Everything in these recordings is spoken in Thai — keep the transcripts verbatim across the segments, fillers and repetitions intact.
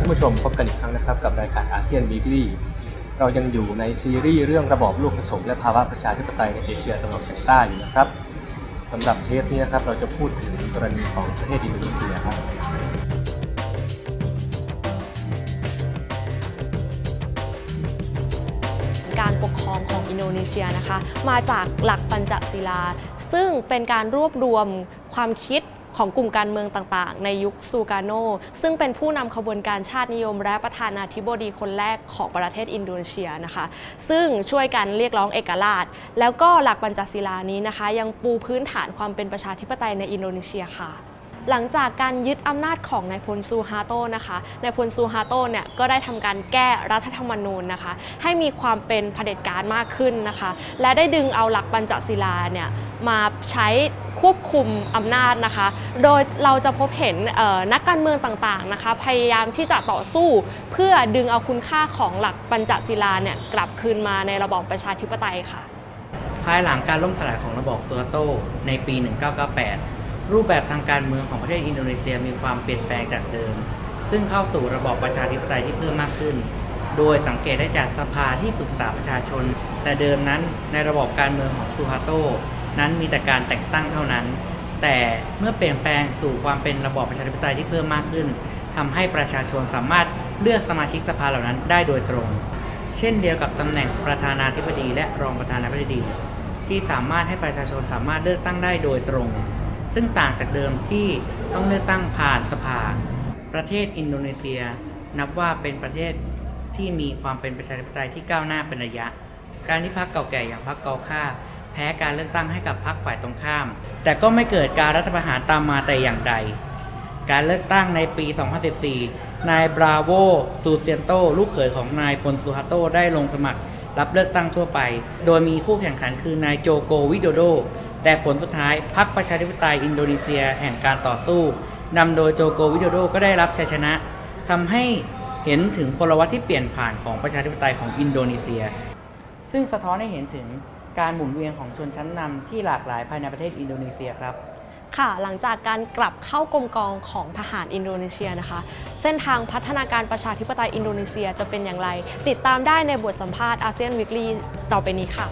านผู้ชมพบกันอีกครั้งนะครับกับรายการอาเซียนวีคลี่เรายังอยู่ในซีรีส์เรื่องระบอบลูกผสมและภาวะประชาธิปไตยในเอเชียตะวันออกเฉียงใต้อยู่นะครับสำหรับเทปนี้นะครับเราจะพูดถึงกรณีของประเทศอินโดนีเซียครับการปกครองของอินโดนีเซียนะคะมาจากหลักปัญจศีลาซึ่งเป็นการรวบรวมความคิดของกลุ่มการเมืองต่างๆในยุคซูการโนซึ่งเป็นผู้นำขบวนการชาตินิยมและประธานาธิบดีคนแรกของประเทศอินโดนีเซียนะคะซึ่งช่วยกันเรียกร้องเอกราชแล้วก็หลักปัญจศีลานี้นะคะยังปูพื้นฐานความเป็นประชาธิปไตยในอินโดนีเซียค่ะหลังจากการยึดอำนาจของนายพลซูฮาโตนะคะนายพลซูฮาโตเนี่ยก็ได้ทำการแก้รัฐธรรมนูญนะคะให้มีความเป็นเผด็จการมากขึ้นนะคะและได้ดึงเอาหลักปัญจศีลาเนี่ยมาใช้ควบคุมอำนาจนะคะโดยเราจะพบเห็นนักการเมืองต่างๆนะคะพยายามที่จะต่อสู้เพื่อดึงเอาคุณค่าของหลักปัญจศีลาเนี่ยกลับคืนมาในระบอบประชาธิปไตยค่ะภายหลังการล่มสลายของระบอบซูฮาโตในปี หนึ่งพันเก้าร้อยเก้าสิบแปดรูปแบบทางการเมืองของประเทศอินโดนีเซียมีความเปลี่ยนแปลงจากเดิมซึ่งเข้าสู่ระบอบประชาธิปไตยที่เพิ่มมากขึ้นโดยสังเกตได้จากสภาที่ปรึกษาประชาชนแต่เดิมนั้นในระบอบการเมืองของซูฮาโตนั้นมีแต่การแต่งตั้งเท่านั้นแต่เมื่อเปลี่ยนแปลงสู่ความเป็นระบอบประชาธิปไตยที่เพิ่มมากขึ้นทำให้ประชาชนสามารถเลือกสมาชิกสภาเหล่านั้นได้โดยตรงเช่นเดียวกับตำแหน่งประธานาธิบดีและรองประธานาธิบดีที่สามารถให้ประชาชนสามารถเลือกตั้งได้โดยตรงซึ่งต่างจากเดิมที่ต้องเลือกตั้งผ่านสภาประเทศอินโดนีเซียนับว่าเป็นประเทศที่มีความเป็นประชาธิปไตยที่ก้าวหน้าเป็นระยะการที่พรรคเก่าแก่อย่างพรรคกอค่าแพ้การเลือกตั้งให้กับพรรคฝ่ายตรงข้ามแต่ก็ไม่เกิดการรัฐประหารตามมาแต่อย่างใดการเลือกตั้งในปี สองพันสิบสี่ นายบราโว ซูเซียนโตลูกเขยของนายพลซูฮาโตได้ลงสมัครรับเลือกตั้งทั่วไปโดยมีคู่แข่งขันคือนายโจโกวิโดโดแต่ผลสุดท้ายพรรคประชาธิปไตยอินโดนีเซียแห่งการต่อสู้นำโดยโจโกวิโดโดก็ได้รับชัยชนะทำให้เห็นถึงพลวัตที่เปลี่ยนผ่านของประชาธิปไตยของอินโดนีเซียซึ่งสะท้อนให้เห็นถึงการหมุนเวียนของชนชั้นนำที่หลากหลายภายในประเทศอินโดนีเซียครับค่ะหลังจากการกลับเข้ากรมกองของทหารอินโดนีเซียนะคะเส้นทางพัฒนาการประชาธิปไตยอินโดนีเซียจะเป็นอย่างไรติดตามได้ในบทสัมภาษณ์อาเซียนวีคลี่ต่อไปนี้ค่ะ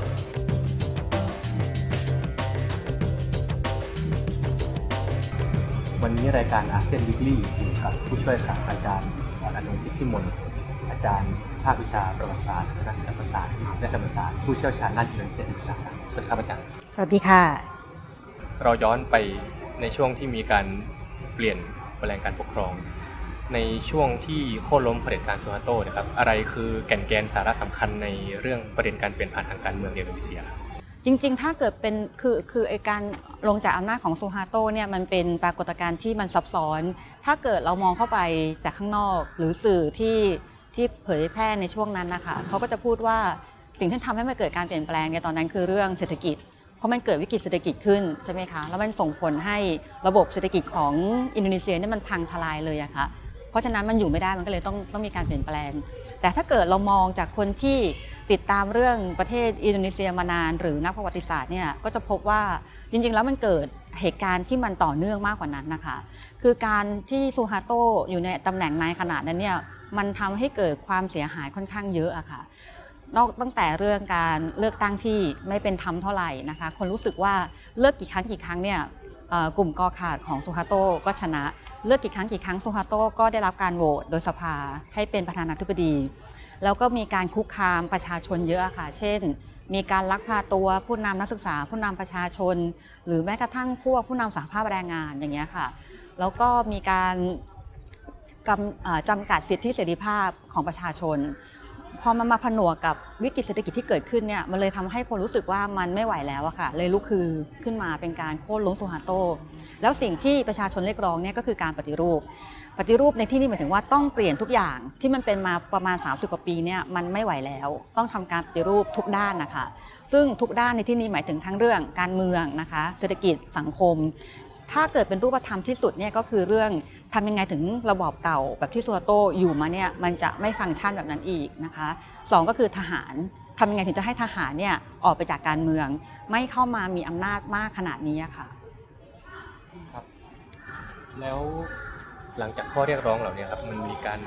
วันนี้รายการอาเซียนวีคลี่อยู่กับผู้ช่วยศาสตราจารย์อนุทิตพิมลอาจารย์ภาควิชาประวัติศาสตร์คณะศิลปศาสตร์และธรรมศาสตร์ผู้เชี่ยวชาญด้านอินโดนีเซียศึกษาสวัสดีครับอาจารย์สวัสดีค่ะเราย้อนไปในช่วงที่มีการเปลี่ยนแปลงการปกครองในช่วงที่โค่นล้มเผด็จการซูฮาโตนะครับอะไรคือแก่นแกนสาระสำคัญในเรื่องประเด็นการเปลี่ยนผ่านทางการเมืองในอินโดนีเซียจริงๆถ้าเกิดเป็นคือคือไอการลงจากอำนาจของซูฮาโตเนี่ยมันเป็นปรากฏการณ์ที่มันซับซ้อนถ้าเกิดเรามองเข้าไปจากข้างนอกหรือสื่อที่ที่เผยแพร่ในช่วงนั้นนะคะเขาก็จะพูดว่าสิ่งที่ทำให้มันเกิดการเปลี่ยนแปลงในตอนนั้นคือเรื่องเศรษฐกิจเพราะมันเกิดวิกฤตเศรษฐกิจขึ้นใช่ไหมคะแล้วมันส่งผลให้ระบบเศรษฐกิจของอินโดนีเซียเนี่ยมันพังทลายเลยอะค่ะเพราะฉะนั้นมันอยู่ไม่ได้มันก็เลยต้องต้องมีการเปลี่ยนแปลงแต่ถ้าเกิดเรามองจากคนที่ติดตามเรื่องประเทศอินโดนีเซียมานานหรือนักประวัติศาสตร์เนี่ยก็จะพบว่าจริงๆแล้วมันเกิดเหตุการณ์ที่มันต่อเนื่องมากกว่านั้นนะคะคือการที่ซูฮาโตอยู่ในตำแหน่งนายขนาดนั้นเนี่ยมันทำให้เกิดความเสียหายค่อนข้างเยอะอะค่ะนอกตั้งแต่เรื่องการเลือกตั้งที่ไม่เป็นธรรมเท่าไหร่นะคะคนรู้สึกว่าเลือกกี่ครั้งกี่ครั้งเนี่ยกลุ่มกอขาดของซูฮาโตก็ชนะเลือกกี่ครั้งกี่ครั้งซูฮาโตก็ได้รับการโหวตโดยสภาให้เป็นประธานาธิบดีแล้วก็มีการคุกคามประชาชนเยอะค่ะเช่นมีการลักพาตัวผู้นำนักศึกษาผู้นำประชาชนหรือแม้กระทั่งพวกผู้นำสหภาพแรงงานอย่างเงี้ยค่ะแล้วก็มีการจำกัดสิทธิเสรีภาพของประชาชนพอมันมาผนวกกับวิกฤตเศรษฐกิจที่เกิดขึ้นเนี่ยมันเลยทำให้คนรู้สึกว่ามันไม่ไหวแล้วอะค่ะเลยลุกคือขึ้นมาเป็นการโค่นล้มซูฮาโตแล้วสิ่งที่ประชาชนเรียกร้องเนี่ยก็คือการปฏิรูปปฏิรูปในที่นี้หมายถึงว่าต้องเปลี่ยนทุกอย่างที่มันเป็นมาประมาณสามสิบกว่าปีเนี่ยมันไม่ไหวแล้วต้องทำการปฏิรูปทุกด้านนะคะซึ่งทุกด้านในที่นี้หมายถึงทั้งเรื่องการเมืองนะคะเศรษฐกิจสังคมถ้าเกิดเป็นรูปธรรมที่สุดเนี่ยก็คือเรื่องทำยังไงถึงระบอบเก่าแบบที่ซูฮาโตอยู่มาเนี่ยมันจะไม่ฟังก์ชันแบบนั้นอีกนะคะสองก็คือทหารทำยังไงถึงจะให้ทหารเนี่ยออกไปจากการเมืองไม่เข้ามามีอำนาจมากขนาดนี้ค่ะครับแล้ว หลังจากข้อเรียกร้องเหล่านี้ครับมันมีการ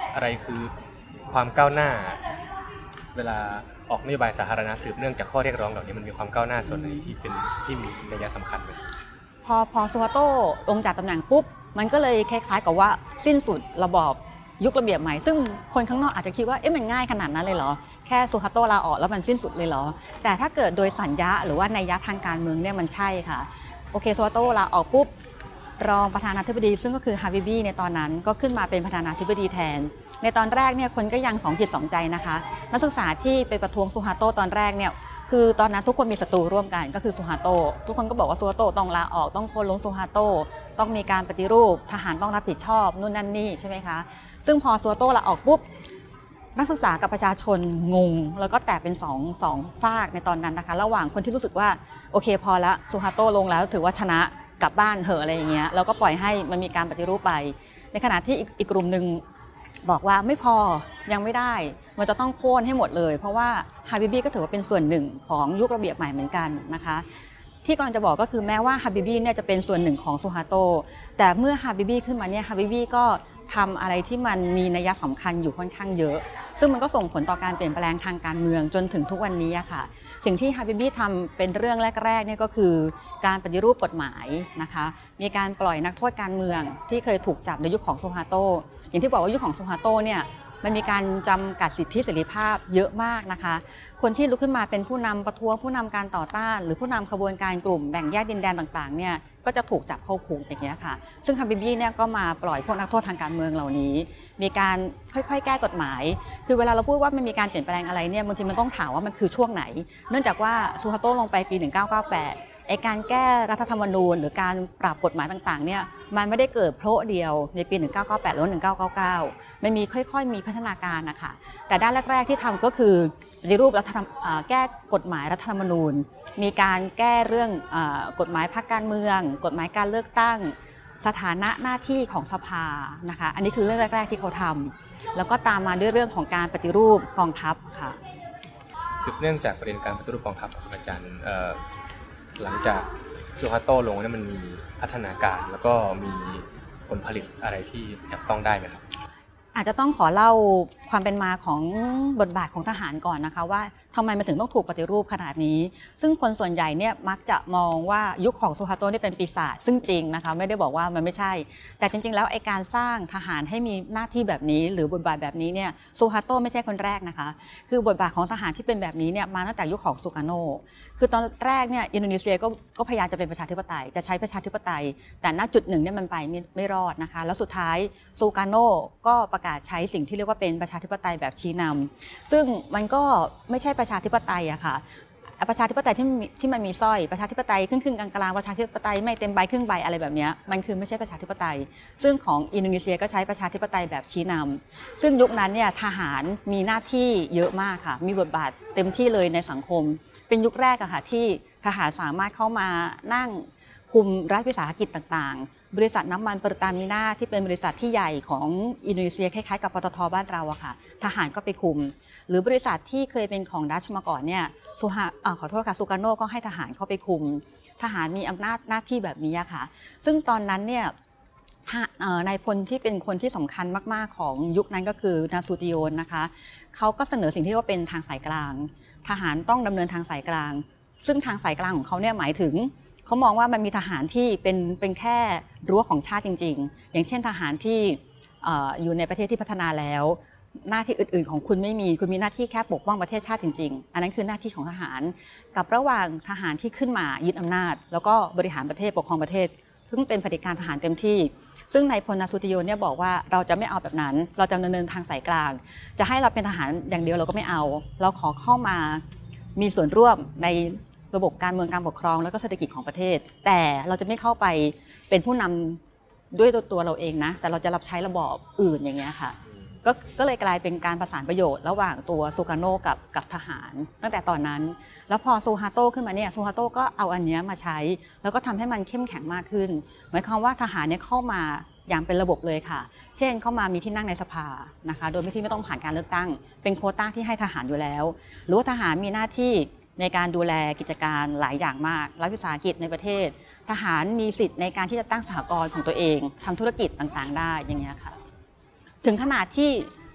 อะไรคือความก้าวหน้าเวลาออกนโยบายสาธารณะสืบเนื่องจากข้อเรียกร้องเหล่านี้มันมีความก้าวหน้าส่วนไหนที่เป็นที่มีนัยสำคัญไหมพอพอซูฮาโตลงจากตำแหน่งปุ๊บมันก็เลยคล้ายๆกับว่าสิ้นสุดระบอบยุคระเบียบใหม่ซึ่งคนข้างนอกอาจจะคิดว่าเอ๊ะมันง่ายขนาดนั้นเลยเหรอแค่ซูฮาโตลาออกแล้วมันสิ้นสุดเลยเหรอแต่ถ้าเกิดโดยสัญญาหรือว่านัยยะทางการเมืองเนี่ยมันใช่ค่ะโอเคซูฮาโตลาออกปุ๊บรองประธานาธิบดีซึ่งก็คือฮาบิบีในตอนนั้นก็ขึ้นมาเป็นประธานาธิบดีแทนในตอนแรกเนี่ยคนก็ยังสองจิตสองใจนะคะนักศึกษาที่ไปประท้วงซูฮาโตตอนแรกเนี่ยคือตอนนั้นทุกคนมีศัตรูร่วมกันก็คือซูฮาโตทุกคนก็บอกว่าซูฮาโตต้องลาออกต้องโค่นล้มซูฮาโตต้องมีการปฏิรูปทหารต้องรับผิดชอบนู่นนั่นนี่ใช่ไหมคะซึ่งพอซูฮาโตลาออกปุ๊บนักศึกษากับประชาชนงงแล้วก็แตกเป็นสองสองฝากในตอนนั้นนะคะระหว่างคนที่รู้สึกว่าโอเคพอแล้วซูฮาโตลงแล้วถือว่าชนะกลับบ้านเถอะอะไรอย่างเงี้ยแล้วก็ปล่อยให้มันมีการปฏิรูปไปในขณะที่อีกอีกกลุ่มหนึ่งบอกว่าไม่พอยังไม่ได้มันจะต้องโค่นให้หมดเลยเพราะว่าฮาบิบีก็ถือว่าเป็นส่วนหนึ่งของยุคระเบียบใหม่เหมือนกันนะคะที่กำลังจะบอกก็คือแม้ว่าฮาบิบีเนี่ยจะเป็นส่วนหนึ่งของซูฮาโตแต่เมื่อฮาบิบีขึ้นมาเนี่ยฮาบิบีก็ทำอะไรที่มันมีนัยสำคัญอยู่ค่อนข้างเยอะซึ่งมันก็ส่งผลต่อการเปลี่ยนแปลงทางการเมืองจนถึงทุกวันนี้ค่ะสิ่งที่ฮาบิบีทำเป็นเรื่องแรกๆเนี่ยก็คือการปฏิรูปกฎหมายนะคะมีการปล่อยนักโทษการเมืองที่เคยถูกจับในยุคของซูฮาโตอย่างที่บอกว่ายุคของซูฮาโตเนี่ยมันมีการจำกัดสิทธิเสรีภาพเยอะมากนะคะคนที่ลุกขึ้นมาเป็นผู้นำประท้วงผู้นำการต่อต้านหรือผู้นำขบวนการกลุ่มแบ่งแยกดินแดนต่างๆเนี่ยก็จะถูกจับเข้าคุกอย่างเงี้ยค่ะซึ่งฮาบิบีเนี่ยก็มาปล่อยพวกนักโทษทางการเมืองเหล่านี้มีการค่อยๆแก้กฎหมายคือเวลาเราพูดว่ามันมีการเปลี่ยนแปลงอะไรเนี่ยบางทีมันต้องถามว่ามันคือช่วงไหนเนื่องจากว่าซูฮาโตลงไปปีหนึ่งเก้าเก้าแปดไอการแก้รัฐธรรมนูญหรือการปรับกฎหมายต่างๆเนี่ยมันไม่ได้เกิดโผล่เดียวในปีหนึ่งเก้าเก้าแปดหรือหนึ่งเก้าเก้าเก้ามันมีค่อยๆมีพัฒนาการนะคะแต่ด้านแรกๆที่ทำก็คือปฏิรูปรัฐธรรมแก้กฎหมายรัฐธรรมนูญมีการแก้เรื่องกฎหมายพรรคการเมืองกฎหมายการเลือกตั้งสถานะหน้าที่ของสภานะคะอันนี้คือเรื่องแรกๆที่เขาทำแล้วก็ตามมาด้วยเรื่องของการปฏิรูปกองทัพค่ะสืบเนื่องจากประเด็นการปฏิรูปกองทัพครับอาจารย์หลังจากซูฮาโตลงเนี่ยมันมีพัฒนาการแล้วก็มีผลผลิตอะไรที่จับต้องได้ไหมครับอาจจะต้องขอเล่าความเป็นมาของบทบาทของทหารก่อนนะคะว่าทำไมมันถึงต้องถูกปฏิรูปขนาดนี้ซึ่งคนส่วนใหญ่เนี่ยมักจะมองว่ายุคของซูฮาโตนี่เป็นปีศาจซึ่งจริงนะคะไม่ได้บอกว่ามันไม่ใช่แต่จริงๆแล้วไอ้การสร้างทหารให้มีหน้าที่แบบนี้หรือบทบาทแบบนี้เนี่ยซูฮาโตไม่ใช่คนแรกนะคะคือบทบาทของทหารที่เป็นแบบนี้เนี่ยมาตั้งแต่ยุคของซูการโนคือตอนแรกเนี่ยอินโดนีเซียก็ก็พยายามจะเป็นประชาธิปไตยจะใช้ประชาธิปไตยแต่ณจุดหนึ่งเนี่ยมันไปไม่ไม่รอดนะคะแล้วสุดท้ายซูการโนก็ประกาศใช้สิ่งที่เรียกว่าเป็นประชาธิปไตยแบบชี้นำซึ่งมันก็ไม่ใช่ประชาธิปไตยอะค่ะประชาธิปไตยที่ที่มันมีสร้อยประชาธิปไตยครึ่งครึ่งกลางๆประชาธิปไตยไม่เต็มใบครึ่งใบอะไรแบบนี้มันคือไม่ใช่ประชาธิปไตยซึ่งของอินโดนีเซียก็ใช้ประชาธิปไตยแบบชี้นำซึ่งยุคนั้นเนี่ยทหารมีหน้าที่เยอะมากค่ะมีบทบาทเต็มที่เลยในสังคมเป็นยุคแรกอะค่ะที่ทหารสามารถเข้ามานั่งคุมรัฐวิสาหกิจต่างๆบริษัทน้ำมันเปอร์ตามิน่าที่เป็นบริษัทที่ใหญ่ของอินโดนีเซียคล้ายๆกับปตท.บ้านเราอะค่ะทหารก็ไปคุมหรือบริษัทที่เคยเป็นของดัชมาก่อนเนี่ยซูฮาขอโทษค่ะซูการโนก็ให้ทหารเข้าไปคุมทหารมีอำนาจหน้าที่แบบนี้ค่ะซึ่งตอนนั้นเนี่ยนายพลที่เป็นคนที่สำคัญมากๆของยุคนั้นก็คือนาซูติโอนนะคะเขาก็เสนอสิ่งที่เรียกว่าเป็นทางสายกลางทหารต้องดำเนินทางสายกลางซึ่งทางสายกลางของเขาเนี่ยหมายถึงเขามองว่ามันมีทหารที่เป็นเป็นแค่รั้วของชาติจริงๆอย่างเช่นทหารที่อยู่ในประเทศที่พัฒนาแล้วหน้าที่อื่นๆของคุณไม่มีคุณมีหน้าที่แค่ปกป้องประเทศชาติจริงๆอันนั้นคือหน้าที่ของทหารกับระหว่างทหารที่ขึ้นมายึดอำนาจแล้วก็บริหารประเทศปกครองประเทศซึ่งเป็นเผด็จการทหารเต็มที่ซึ่งนายพลนาซูติโยเนี่ยบอกว่าเราจะไม่เอาแบบนั้นเราจะดำเนินทางสายกลางจะให้เราเป็นทหารอย่างเดียวเราก็ไม่เอาเราขอเข้ามามีส่วนร่วมในระบบการเมืองการปกครองแล้วก็เศรษฐกิจของประเทศแต่เราจะไม่เข้าไปเป็นผู้นำด้วยตัวเราเองนะแต่เราจะรับใช้ระบอบอื่นอย่างเงี้ยค่ะก็ก็เลยกลายเป็นการประสานประโยชน์ระหว่างตัวซูการโนกับกับทหารตั้งแต่ตอนนั้นแล้วพอซูฮาโตขึ้นมาเนี่ยซูฮาโตก็เอาอันนี้มาใช้แล้วก็ทำให้มันเข้มแข็งมากขึ้นหมายความว่าทหารเนี่ยเข้ามาอย่างเป็นระบบเลยค่ะเช่นเข้ามามีที่นั่งในสภานะคะโดยที่ไม่ต้องผ่านการเลือกตั้งเป็นโควต้าที่ให้ทหารอยู่แล้วหรือว่าทหารมีหน้าที่ในการดูแลกิจการหลายอย่างมากรัฐวิสาหกิจในประเทศทหารมีสิทธิ์ในการที่จะตั้งสหกรณ์ของตัวเองทำธุรกิจต่างๆได้อย่างเงี้ยค่ะถึงขนาดที่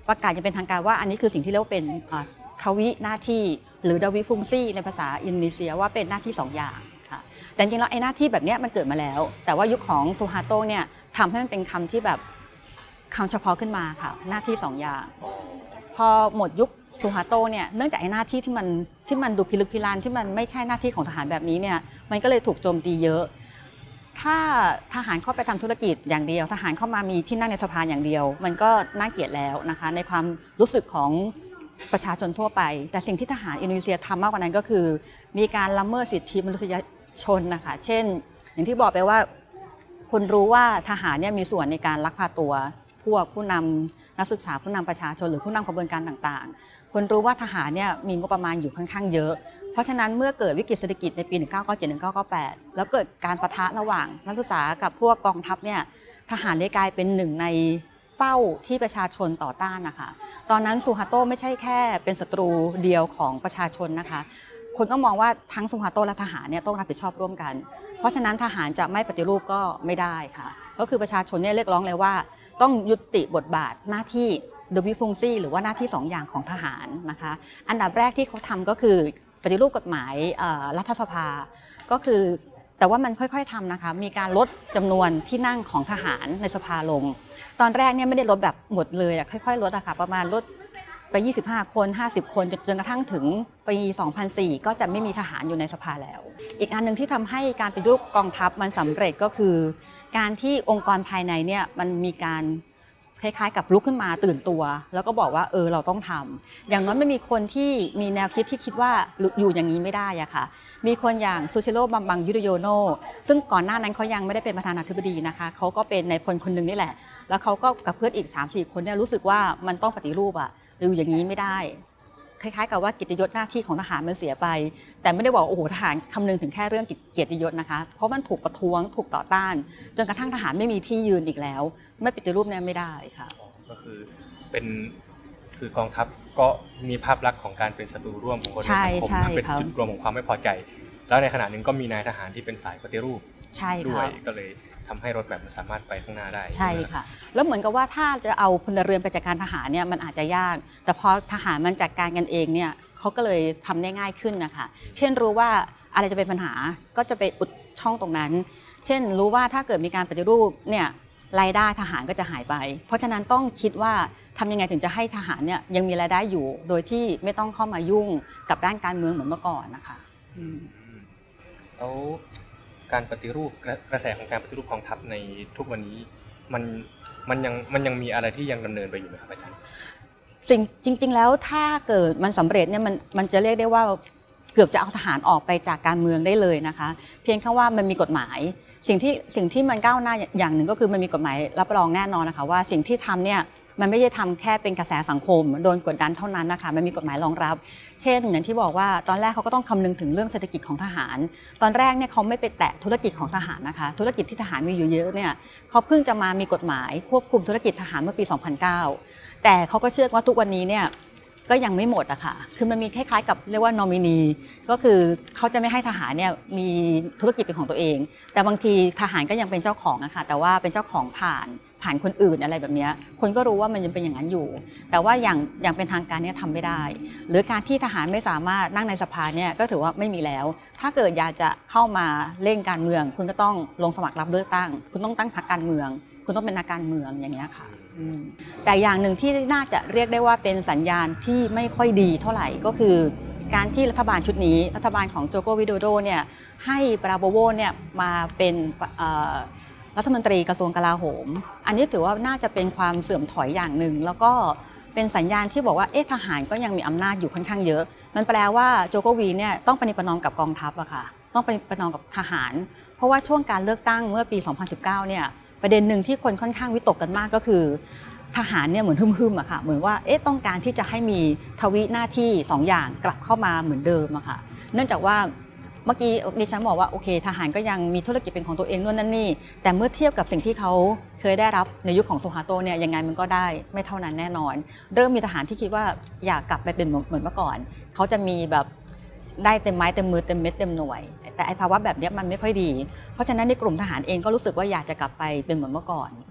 ประกาศอย่างเป็นทางการว่าอันนี้คือสิ่งที่เรียกว่าเป็นทวิหน้าที่หรือดาวิฟุงซี่ในภาษาอินโดนีเซียว่าเป็นหน้าที่สองอย่างค่ะแต่จริงๆแล้วไอ้หน้าที่แบบนี้มันเกิดมาแล้วแต่ว่ายุคของซูฮาโตเนี่ยทำให้มันเป็นคำที่แบบคำเฉพาะขึ้นมาค่ะหน้าที่สองอย่างพอหมดยุคซูฮาโตเนี่ยเนื่องจากไอ้หน้าที่ที่มันที่มันดูพิลึกพิลั่นที่มันไม่ใช่หน้าที่ของทหารแบบนี้เนี่ยมันก็เลยถูกโจมตีเยอะถ้าทหารเข้าไปทำธุรกิจอย่างเดียวทหารเข้ามามีที่นั่งในสภาอย่างเดียวมันก็น่าเกลียดแล้วนะคะในความรู้สึกของประชาชนทั่วไปแต่สิ่งที่ทหารอินโดนีเซียทำมากกว่านั้นก็คือมีการละเมิดสิทธิมนุษยชนนะคะเช่นอย่างที่บอกไปว่าคนรู้ว่าทหารเนี่ยมีส่วนในการลักพาตัวพวกผู้นำนักศึกษาผู้นำประชาชนหรือผู้นำกระบวนการต่างๆคนรู้ว่าทหารเนี่ยมีงบประมาณอยู่ค่อนข้างเยอะเพราะฉะนั้นเมื่อเกิดวิกฤตเศรษฐกิจในปีหนึ่งเก้าเก้าเจ็ด หนึ่งเก้าเก้าแปดแล้วเกิดการปะทะระหว่างนักศึกษากับพวกกองทัพเนี่ยทหารได้กลายเป็นหนึ่งในเป้าที่ประชาชนต่อต้านนะคะตอนนั้นซูฮาโตไม่ใช่แค่เป็นศัตรูเดียวของประชาชนนะคะคนก็มองว่าทั้งซูฮาโตและทหารเนี่ยต้องรับผิดชอบร่วมกันเพราะฉะนั้นทหารจะไม่ปฏิรูปก็ไม่ได้ค่ะก็คือประชาชนเนี่ยเรียกร้องเลยว่าต้องยุติบทบาทหน้าที่ดวิฟุงซี่หรือว่าหน้าที่สองอย่างของทหารนะคะอันดับแรกที่เขาทำก็คือปฏิรูปกฎหมายรัฐสภาก็คือแต่ว่ามันค่อยๆทำนะคะมีการลดจำนวนที่นั่งของทหารในสภาลงตอนแรกเนี่ยไม่ได้ลดแบบหมดเลยค่อยๆลดอะค่ะประมาณลดไปยี่สิบห้าคนห้าสิบคนจนกระทั่งถึงปีสองพันสี่ก็จะไม่มีทหารอยู่ในสภาแล้วอีกอันนึงที่ทำให้การปฏิรูปกองทัพมันสำเร็จก็คือการที่องค์กรภายในเนี่ยมันมีการคล้ายๆกับลุกขึ้นมาตื่นตัวแล้วก็บอกว่าเออเราต้องทำอย่างน้อยไม่มีคนที่มีแนวคิดที่คิดว่าอยู่อย่างนี้ไม่ได้อะค่ะมีคนอย่างซูชิโร่บัมบังยุโดโยโนซึ่งก่อนหน้านั้นเขายังไม่ได้เป็นประธานาธิบดีนะคะเขาก็เป็นนายพลคนหนึ่งนี่แหละแล้วเขาก็กับเพื่อนอีก สามสี่ คนเนี่ยรู้สึกว่ามันต้องปฏิรูปอะอยู่อย่างนี้ไม่ได้คล้ายๆกับว่าเกียรติยศหน้าที่ของทหารมันเสียไปแต่ไม่ได้บอกโอ้โหทหารคำนึงถึงแค่เรื่องเกียรติยศนะคะเพราะมันถูกประท้วงถูกต่อต้านจนกระทั่งทหารไม่มีที่ยืนอีกแล้วไม่ปฏิรูปเนี่ยไม่ได้ค่ะก็คือเป็นคือกองทัพก็มีภาพลักษณ์ของการเป็นศัตรูร่วมของคนในสังคมเป็นจุดรวมของความไม่พอใจแล้วในขณะหนึ่งก็มีนายทหารที่เป็นสายปฏิรูปด้วยก็เลยทำให้รถแบบมันสามารถไปข้างหน้าได้ใช่ค่ะแล้วเหมือนกับว่าถ้าจะเอาพลเรือนไปจัดการทหารเนี่ยมันอาจจะยากแต่พอทหารมันจัดการกันเองเนี่ยเขาก็เลยทำได้ง่ายขึ้นนะคะเช่นรู้ว่าอะไรจะเป็นปัญหาก็จะไปอุดช่องตรงนั้นเช่นรู้ว่าถ้าเกิดมีการปฏิรูปเนี่ยรายได้ทหารก็จะหายไปเพราะฉะนั้นต้องคิดว่าทำยังไงถึงจะให้ทหารเนี่ยยังมีรายได้อยู่โดยที่ไม่ต้องเข้ามายุ่งกับด้านการเมืองเหมือนเมื่อก่อนนะคะแล้วการปฏิรูปกระแสของการปฏิรูปกองทัพในทุกวันนี้มันมันยังมันยังมีอะไรที่ยังดำเนินไปอยู่ไหมครับอาจารย์สิ่งจริงๆแล้วถ้าเกิดมันสำเร็จเนี่ยมันมันจะเรียกได้ว่าเกือบจะเอาทหารออกไปจากการเมืองได้เลยนะคะเพียงแค่ว่ามันมีกฎหมายสิ่งที่สิ่งที่มันก้าวหน้าอย่างหนึ่งก็คือมันมีกฎหมายรับรองแน่นอนนะคะว่าสิ่งที่ทำเนี่ยมันไม่ได้ทำแค่เป็นกระแสสังคมโดนกดดันเท่านั้นนะคะมันมีกฎหมายรองรับเช่นอย่างที่บอกว่าตอนแรกเขาก็ต้องคำนึงถึงเรื่องเศรษฐกิจของทหารตอนแรกเนี่ยเขาไม่ไปแตะธุรกิจของทหารนะคะธุรกิจที่ทหารมีอยู่เยอะเนี่ยเขาเพิ่งจะมามีกฎหมายควบคุมธุรกิจทหารเมื่อปีสองพันเก้าแต่เขาก็เชื่อว่าทุกวันนี้เนี่ยก็ยังไม่หมดอะค่ะคือมันมีคล้ายๆกับเรียกว่านอมินีก็คือเขาจะไม่ให้ทหารเนี่ยมีธุรกิจเป็นของตัวเองแต่บางทีทหารก็ยังเป็นเจ้าของอะค่ะแต่ว่าเป็นเจ้าของผ่านผ่านคนอื่นอะไรแบบนี้คนก็รู้ว่ามันยังเป็นอย่างนั้นอยู่แต่ว่าอย่างอย่างเป็นทางการเนี่ยทำไม่ได้หรือการที่ทหารไม่สามารถนั่งในสภาเนี่ยก็ถือว่าไม่มีแล้วถ้าเกิดอยากจะเข้ามาเล่นการเมืองคุณก็ต้องลงสมัครรับเลือกตั้งคุณต้องตั้งพรรคการเมืองคุณต้องเป็นนักการเมืองอย่างเงี้ยค่ะแต่อย่างหนึ่งที่น่าจะเรียกได้ว่าเป็นสัญญาณที่ไม่ค่อยดีเท่าไหร่ก็คือการที่รัฐบาลชุดนี้รัฐบาลของโจโกวิโดโดเนี่ยให้ปราโบโวเนี่ยมาเป็นรัฐมนตรีกระทรวงกลาโหมอันนี้ถือว่าน่าจะเป็นความเสื่อมถอยอย่างหนึ่งแล้วก็เป็นสัญญาณที่บอกว่าเอ๊ะทหารก็ยังมีอำนาจอยู่ค่อนข้างเยอะมันแปลว่าโจโกวีเนี่ยต้องปฏิประนอมกับกองทัพอะค่ะต้องปฏิประนอมกับทหารเพราะว่าช่วงการเลือกตั้งเมื่อปีสองพันสิบเก้าเนี่ยประเด็นหนึ่งที่คนค่อนข้างวิตกกันมากก็คือทหารเนี่ยเหมือนฮึ่มๆอะค่ะเหมือนว่าเอ๊ะต้องการที่จะให้มีทวิหน้าที่สองอย่างกลับเข้ามาเหมือนเดิมอะค่ะเนื่องจากว่าเมื่อกี้ดิฉันบอกว่าโอเคทหารก็ยังมีธุรกิจเป็นของตัวเองนู่นนั่นนี่แต่เมื่อเทียบกับสิ่งที่เขาเคยได้รับในยุคของซูฮาโตเนี่ยยังไงมันก็ได้ไม่เท่านั้นแน่นอนเริ่มมีทหารที่คิดว่าอยากกลับไปเป็นเหมือนเมื่อก่อนเขาจะมีแบบได้เต็มไม้เต็มมือเต็มเม็ดเต็มหน่วยแต่ไอ้ภาวะแบบนี้มันไม่ค่อยดีเพราะฉะนั้นในกลุ่มทหารเองก็รู้สึกว่าอยากจะกลับไปเป็นเหมือนเมื่อก่อน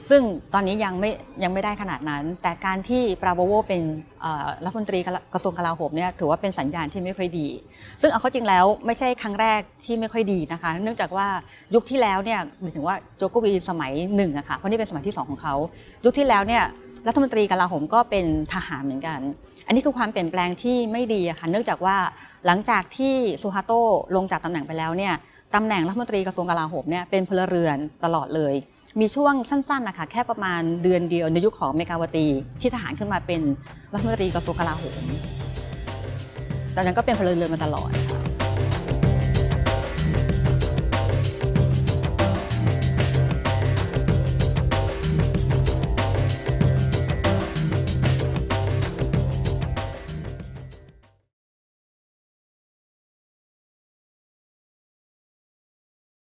ซึ่งตอนนี้ยังไม่ยังไม่ได้ขนาดนั้นแต่การที่ปราโบโวเป็นรัฐมนตรีกระทรวงกลาโหมเนี่ยถือว่าเป็นสัญญาณที่ไม่ค่อยดีซึ่งเอาเข้าจริงแล้วไม่ใช่ครั้งแรกที่ไม่ค่อยดีนะคะเนื่องจากว่ายุคที่แล้วเนี่ยหมายถึงว่าโจโกวีสมัยหนึ่งอะค่ะเพราะนี่เป็นสมัยที่สองของเขายุคที่แล้วเนี่ยรัฐมนตรีกลาโหมก็เป็นทหารเหมือนกันอันนี้คือความเปลี่ยนแปลงที่ไม่ดีอะค่ะเนื่องจากว่าหลังจากที่ซูฮาโตลงจากตำแหน่งไปแล้วเนี่ยตำแหน่งรัฐมนตรีกระทรวงกลาโหมเนี่ยเป็นพลเรือนตลอดเลยมีช่วงสั้นๆนะคะแค่ประมาณเดือนเดียวในยุคของเมกาวตีที่ทหารขึ้นมาเป็นรัฐมนตรีกระทรวงกลาโหมตอนนั้นก็เป็นพลเรือนมาตลอด